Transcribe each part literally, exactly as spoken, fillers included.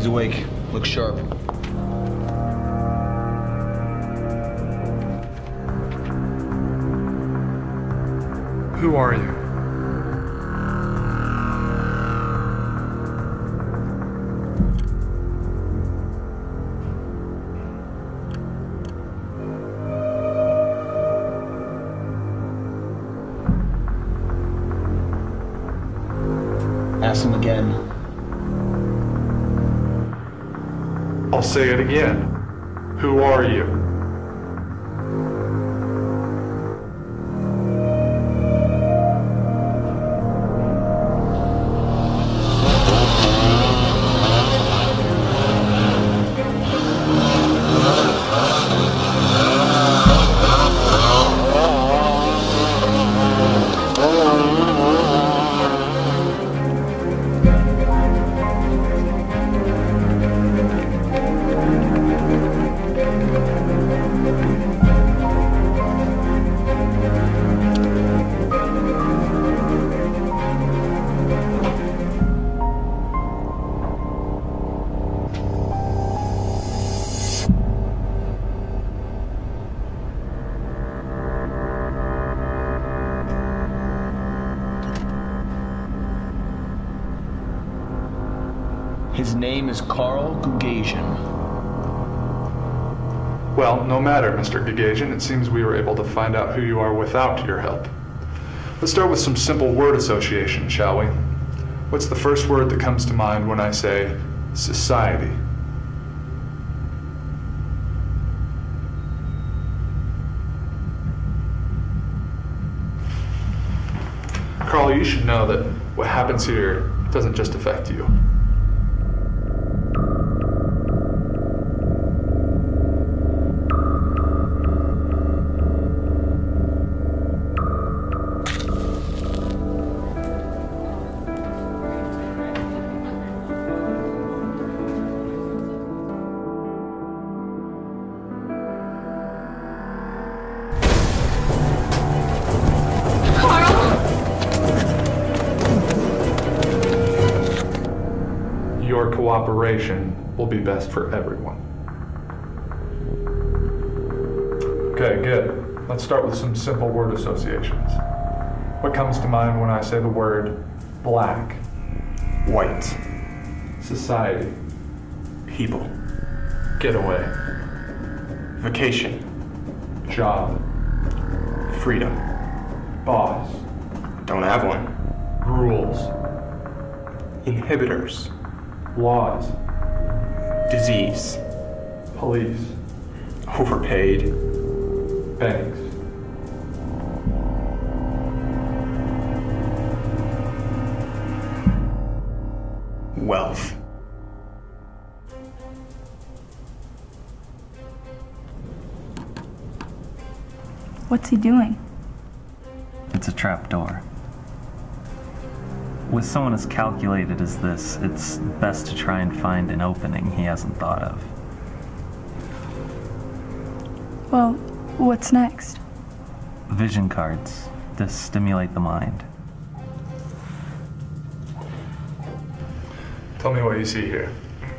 He's awake. Looks sharp. Who are you? Ask him again. I'll say it again. Who are you? His name is Carl Gugasian. Well, no matter, Mister Gugasian. It seems we were able to find out who you are without your help. Let's start with some simple word association, shall we? What's the first word that comes to mind when I say society? Carl, you should know that what happens here doesn't just affect you. Your cooperation will be best for everyone. Okay, good. Let's start with some simple word associations. What comes to mind when I say the word black? White. Society. People. Getaway. Vacation. Job. Freedom. Boss. Don't have one. Rules. Inhibitors. Laws. Disease. Police. Overpaid. Banks. Wealth. What's he doing? It's a trap door. With someone as calculated as this, it's best to try and find an opening he hasn't thought of. Well, what's next? Vision cards to stimulate the mind. Tell me what you see here.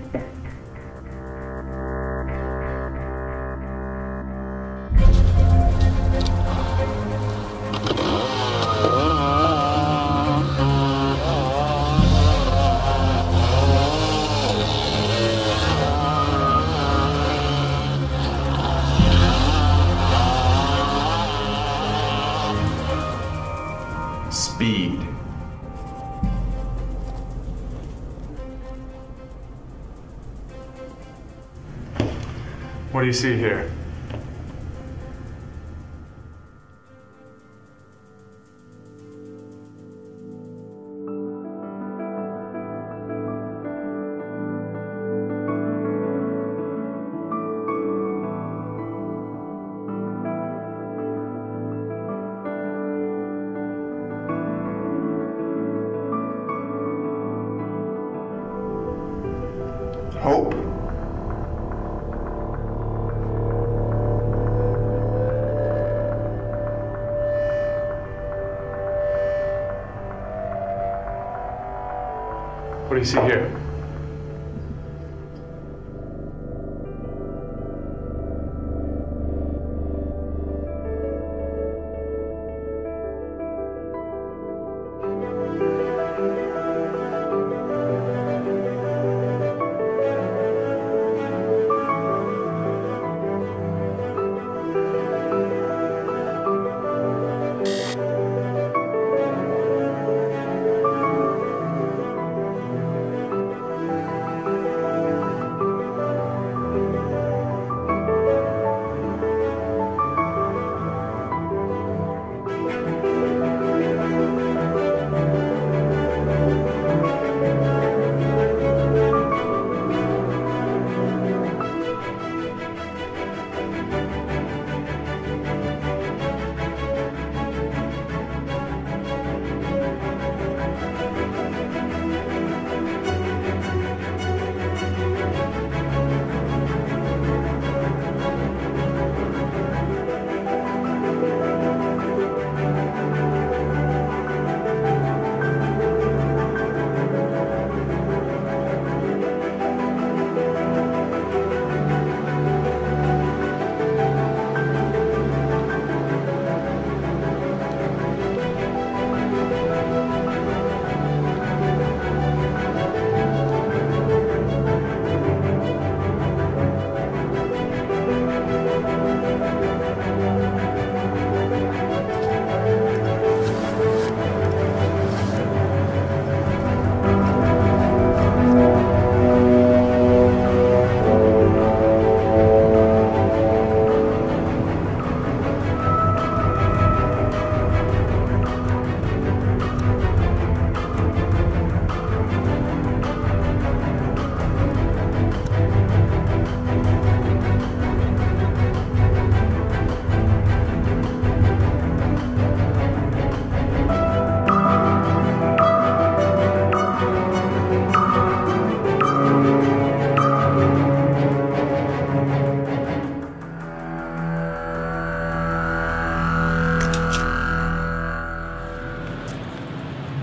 Speed. What do you see here? Hope. What do you see here?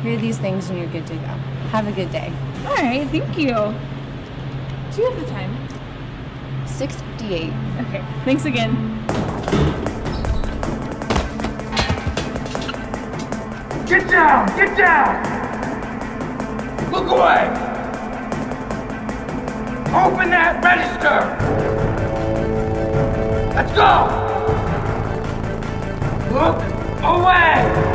three of these things and you're good to go. Have a good day. All right, thank you. Do you have the time? six fifty-eight. Okay, thanks again. Get down! Get down! Look away! Open that register! Let's go! Look away!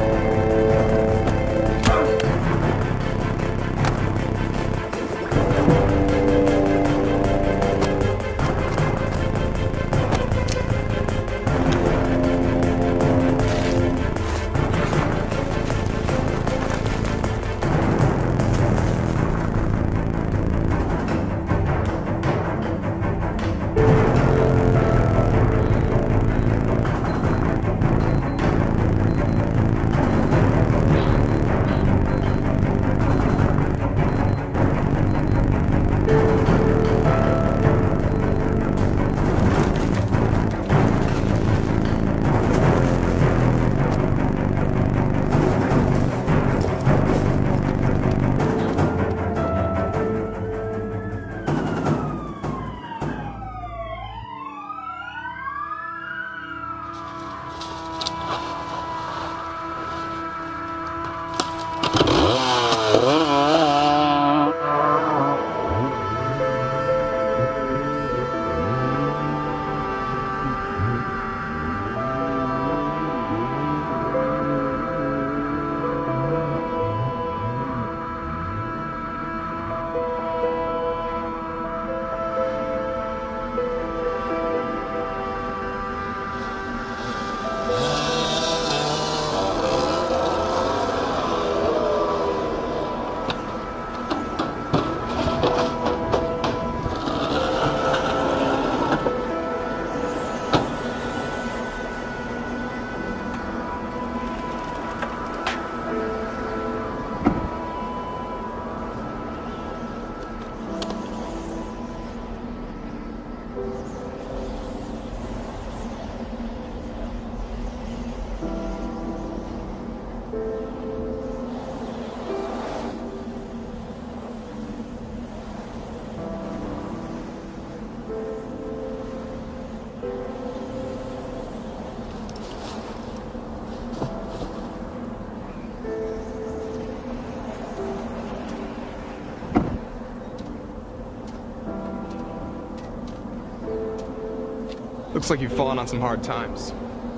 Looks like you've fallen on some hard times.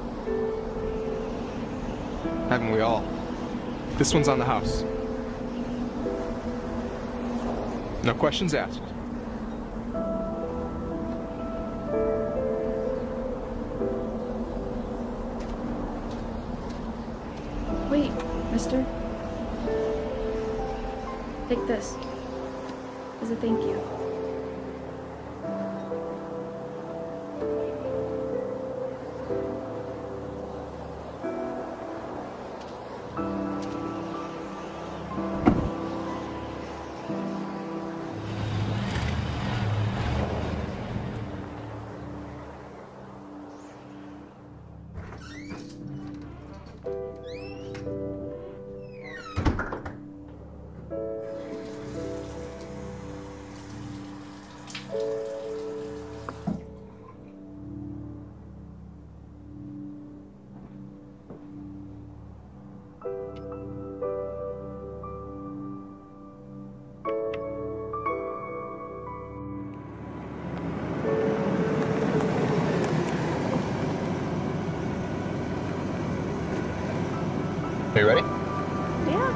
Haven't we all? This one's on the house. No questions asked. Wait, mister. Take this. As a thank you. Are you ready? Yeah.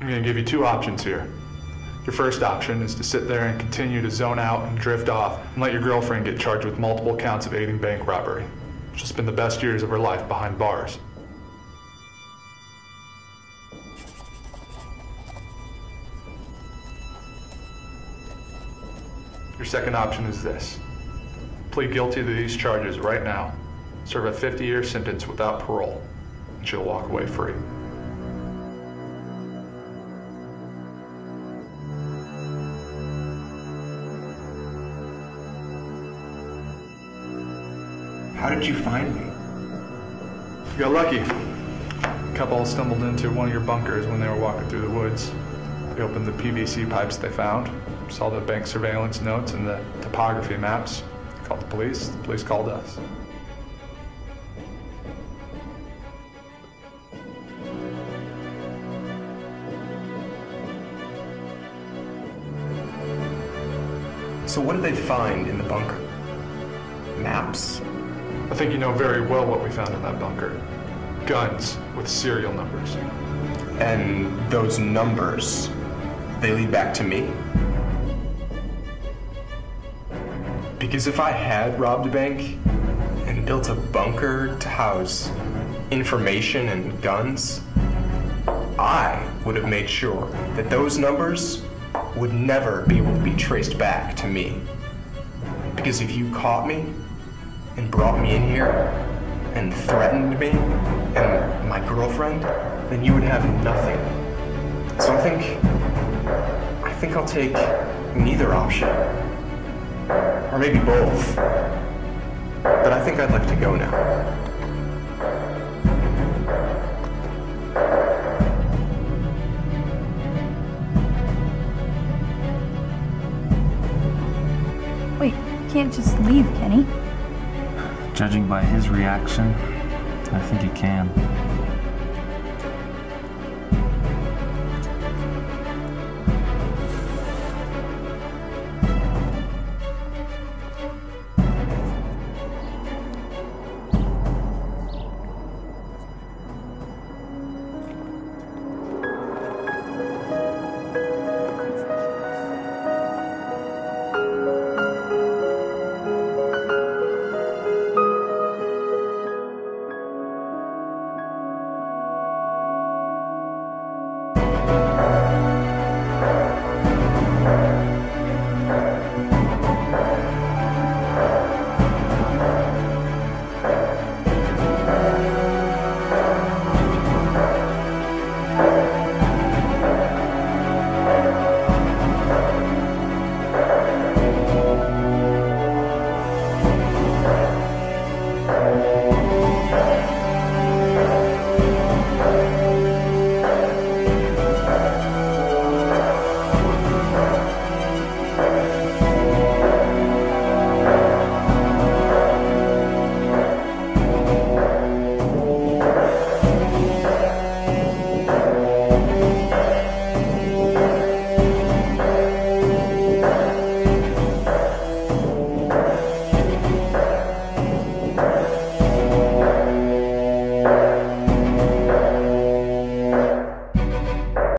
I'm going to give you two options here. Your first option is to sit there and continue to zone out and drift off and let your girlfriend get charged with multiple counts of aiding bank robbery. She'll spend the best years of her life behind bars. Your second option is this. Plead guilty to these charges right now, serve a fifty-year sentence without parole, and she'll walk away free. How did you find me? You got lucky. A couple stumbled into one of your bunkers when they were walking through the woods. They opened the P V C pipes they found, saw the bank surveillance notes and the topography maps. Called the police. The police called us. So what did they find in the bunker? Maps? I think you know very well what we found in that bunker. Guns with serial numbers. And those numbers, they lead back to me? Because if I had robbed a bank and built a bunker to house information and guns, I would have made sure that those numbers would never be able to be traced back to me. Because if you caught me and brought me in here and threatened me and my girlfriend, then you would have nothing. So I think, I think I'll take neither option. Or maybe both. But I think I'd like to go now. Wait, you can't just leave, can he? Judging by his reaction, I think he can.